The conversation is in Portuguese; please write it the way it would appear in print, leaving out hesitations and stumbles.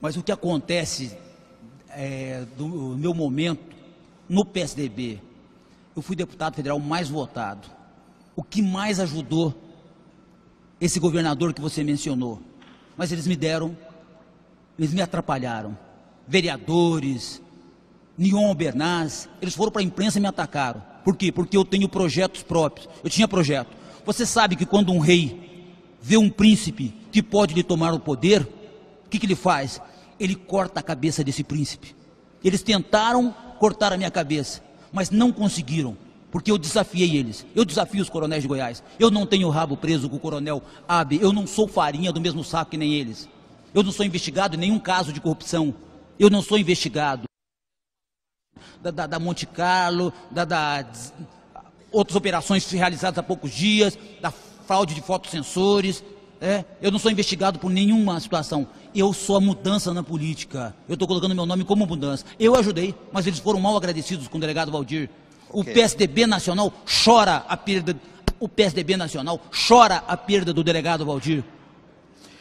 Mas o que acontece do meu momento no PSDB, eu fui deputado federal mais votado. O que mais ajudou esse governador que você mencionou? Mas eles me atrapalharam. Vereadores, Nion Bernaz, eles foram para a imprensa e me atacaram. Por quê? Porque eu tenho projetos próprios. Eu tinha projeto. Você sabe que quando um rei vê um príncipe que pode lhe tomar o poder, o que ele faz? Ele corta a cabeça desse príncipe. Eles tentaram cortar a minha cabeça, mas não conseguiram, porque eu desafiei eles. Eu desafio os coronéis de Goiás. Eu não tenho rabo preso com o coronel Abe. Eu não sou farinha do mesmo saco que nem eles. Eu não sou investigado em nenhum caso de corrupção. Eu não sou investigado da Monte Carlo, outras operações realizadas há poucos dias, da fraude de fotossensores. Eu não sou investigado por nenhuma situação. Eu sou a mudança na política. Eu estou colocando meu nome como mudança. Eu ajudei, mas eles foram mal agradecidos com o delegado Valdir. O PSDB Nacional chora a perda. O PSDB Nacional chora a perda do delegado Valdir.